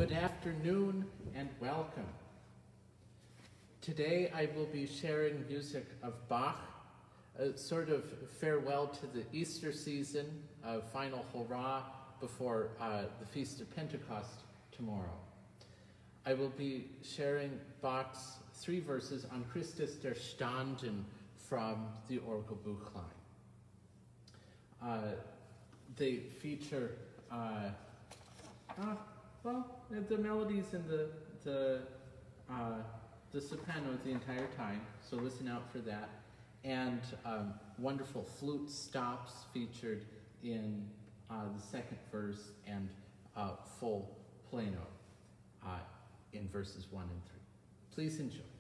Good afternoon and welcome. Today I will be sharing music of Bach, a sort of farewell to the Easter season, a final hurrah before the Feast of Pentecost tomorrow. I will be sharing Bach's 3 verses on Christus der Standen from the Orgelbuchlein. They feature the melodies and the soprano the entire time, so listen out for that. And wonderful flute stops featured in the second verse, and full plano in verses 1 and 3. Please enjoy.